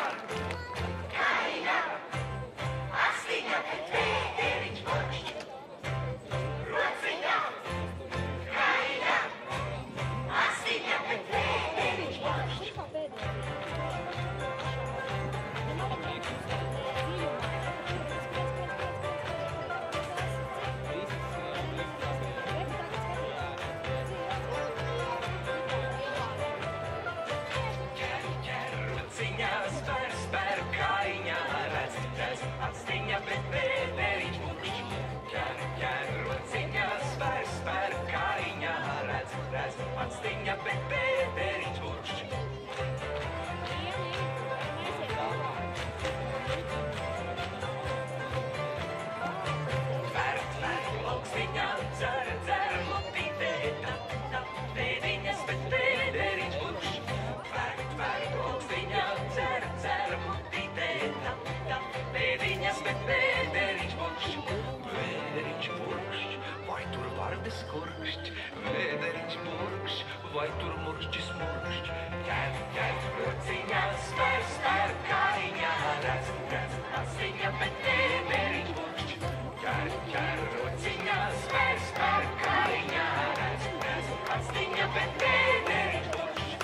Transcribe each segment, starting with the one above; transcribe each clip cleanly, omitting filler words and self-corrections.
Vai tur murkšķi smurkšķi, ķer, rociņā, spēr, kājiņā, redz, astiņa, bet vēderiņš murkšķi. Ķer, rociņā, spēr, kājiņā, redz, astiņa, bet vēderiņš murkšķi.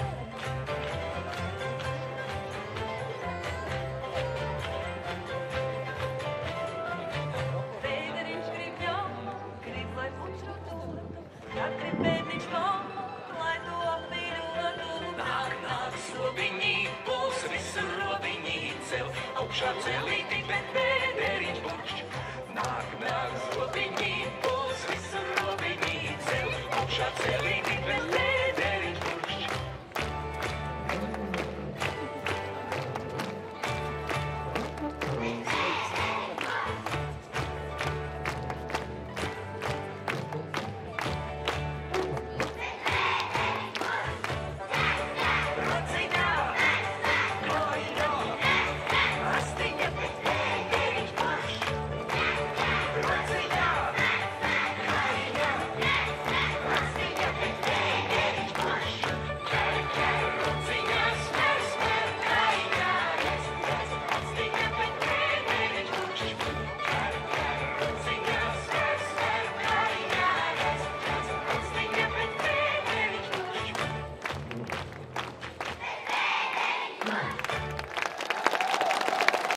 Vēderiņš grib ļaumu, grib, lai puču dotu, ja grib vēderiņš mammu. Nāk, sobiņī, būs visu robiņī, ceļ augšā ceļ.